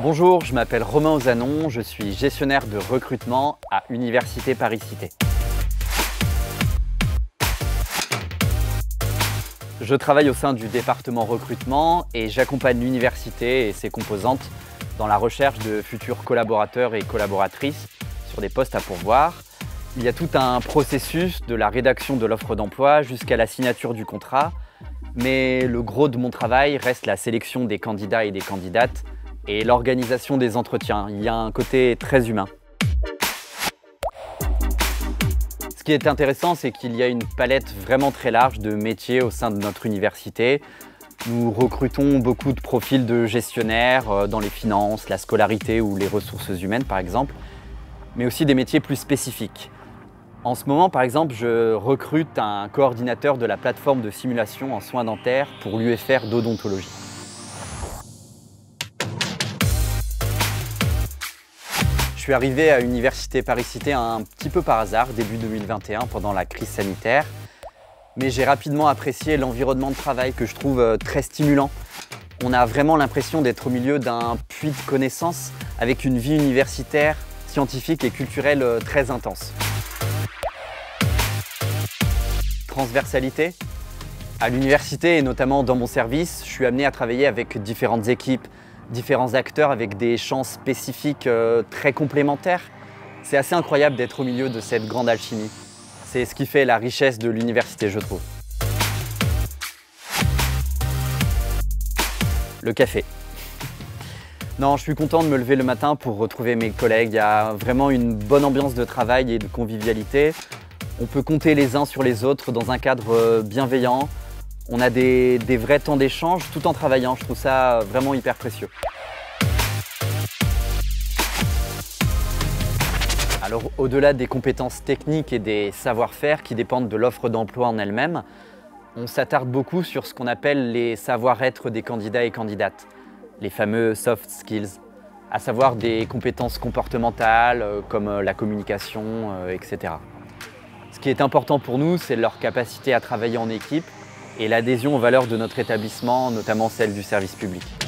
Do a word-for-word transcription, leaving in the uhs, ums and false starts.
Bonjour, je m'appelle Romain Ozanon, je suis gestionnaire de recrutement à Université Paris-Cité. Je travaille au sein du département recrutement et j'accompagne l'université et ses composantes dans la recherche de futurs collaborateurs et collaboratrices sur des postes à pourvoir. Il y a tout un processus de la rédaction de l'offre d'emploi jusqu'à la signature du contrat, mais le gros de mon travail reste la sélection des candidats et des candidates et l'organisation des entretiens. Il y a un côté très humain. Ce qui est intéressant, c'est qu'il y a une palette vraiment très large de métiers au sein de notre université. Nous recrutons beaucoup de profils de gestionnaires dans les finances, la scolarité ou les ressources humaines par exemple, mais aussi des métiers plus spécifiques. En ce moment, par exemple, je recrute un coordinateur de la plateforme de simulation en soins dentaires pour l'U F R d'odontologie. Je suis arrivé à Université Paris-Cité un petit peu par hasard, début deux mille vingt et un, pendant la crise sanitaire. Mais j'ai rapidement apprécié l'environnement de travail que je trouve très stimulant. On a vraiment l'impression d'être au milieu d'un puits de connaissances avec une vie universitaire, scientifique et culturelle très intense. Transversalité. À l'université et notamment dans mon service, je suis amené à travailler avec différentes équipes, différents acteurs avec des champs spécifiques euh, très complémentaires. C'est assez incroyable d'être au milieu de cette grande alchimie. C'est ce qui fait la richesse de l'université, je trouve. Le café. Non, je suis content de me lever le matin pour retrouver mes collègues. Il y a vraiment une bonne ambiance de travail et de convivialité. On peut compter les uns sur les autres dans un cadre bienveillant. On a des, des vrais temps d'échange tout en travaillant. Je trouve ça vraiment hyper précieux. Alors, au-delà des compétences techniques et des savoir-faire qui dépendent de l'offre d'emploi en elle-même, on s'attarde beaucoup sur ce qu'on appelle les savoir-être des candidats et candidates, les fameux soft skills, à savoir des compétences comportementales comme la communication, et cetera. Ce qui est important pour nous, c'est leur capacité à travailler en équipe et l'adhésion aux valeurs de notre établissement, notamment celle du service public.